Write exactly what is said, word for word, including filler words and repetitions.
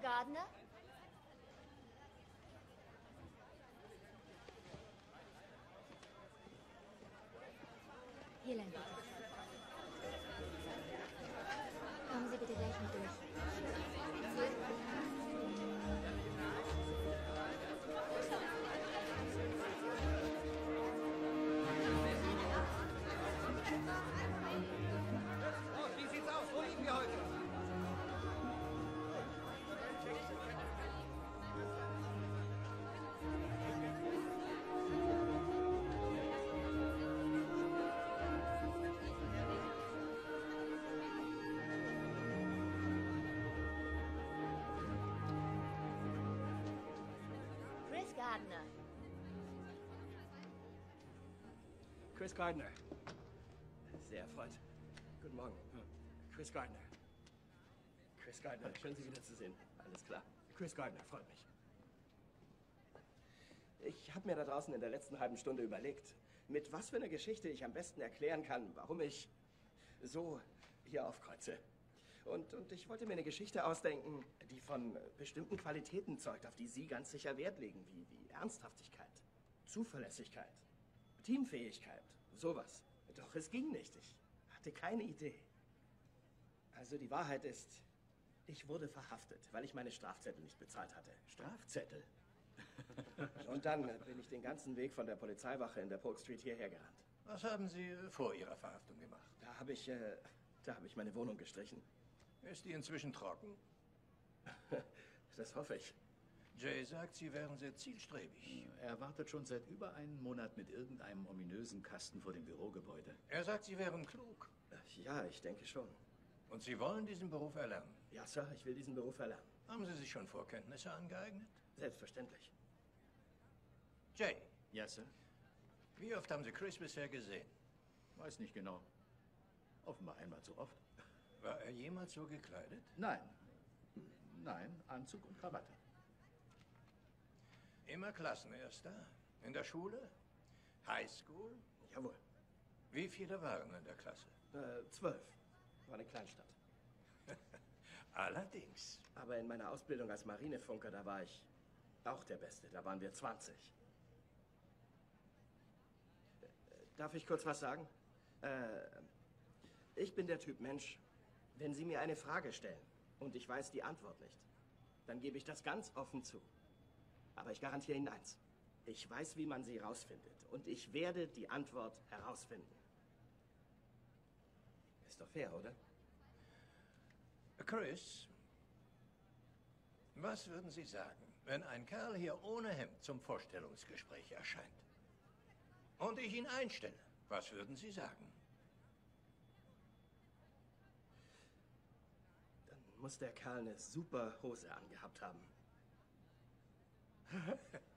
Gardner? Hier lang bitte. Kommen Sie bitte gleich mit durch. Oh, wie sieht's aus? Wo liegen wir heute? Chris Gardner. Chris Gardner. Sehr erfreut. Guten Morgen. Chris Gardner. Chris Gardner, schön Sie wiederzusehen. Alles klar. Chris Gardner, freut mich. Ich habe mir da draußen in der letzten halben Stunde überlegt, mit was für einer Geschichte ich am besten erklären kann, warum ich so hier aufkreuze. Und, und ich wollte mir eine Geschichte ausdenken, die von bestimmten Qualitäten zeugt, auf die Sie ganz sicher Wert legen, wie, wie Ernsthaftigkeit, Zuverlässigkeit, Teamfähigkeit, sowas. Doch es ging nicht. Ich hatte keine Idee. Also die Wahrheit ist, ich wurde verhaftet, weil ich meine Strafzettel nicht bezahlt hatte. Strafzettel? Und dann bin ich den ganzen Weg von der Polizeiwache in der Polk Street hierher gerannt. Was haben Sie vor Ihrer Verhaftung gemacht? Da habe ich, äh, da habe ich meine Wohnung gestrichen. Ist die inzwischen trocken? Das hoffe ich. Jay sagt, Sie wären sehr zielstrebig. Er wartet schon seit über einem Monat mit irgendeinem ominösen Kasten vor dem Bürogebäude. Er sagt, Sie wären klug. Ja, ich denke schon. Und Sie wollen diesen Beruf erlernen? Ja, Sir, ich will diesen Beruf erlernen. Haben Sie sich schon Vorkenntnisse angeeignet? Selbstverständlich. Jay, Ja, Sir? wie oft haben Sie Chris bisher gesehen? Weiß nicht genau. Offenbar einmal zu oft. War er jemals so gekleidet? Nein. Nein, Anzug und Krawatte. Immer Klassenerster? In der Schule? Highschool? Jawohl. Wie viele waren in der Klasse? Äh, zwölf. War eine Kleinstadt. Allerdings. Aber in meiner Ausbildung als Marinefunker, da war ich auch der Beste. Da waren wir zwanzig. Äh, Darf ich kurz was sagen? Äh, ich bin der Typ Mensch, wenn Sie mir eine Frage stellen und ich weiß die Antwort nicht, dann gebe ich das ganz offen zu. Aber ich garantiere Ihnen eins. Ich weiß, wie man sie herausfindet. Und ich werde die Antwort herausfinden. Ist doch fair, oder? Chris, was würden Sie sagen, wenn ein Kerl hier ohne Hemd zum Vorstellungsgespräch erscheint? Und ich ihn einstelle, was würden Sie sagen? Dann muss der Kerl eine super Hose angehabt haben.